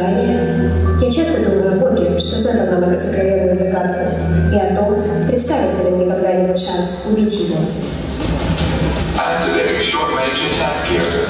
наказание. Я часто думаю о Боге, что задал нам эту сокровенную загадку, и о том, представится ли мне когда-нибудь шанс убить его. Activating short-range attack gear.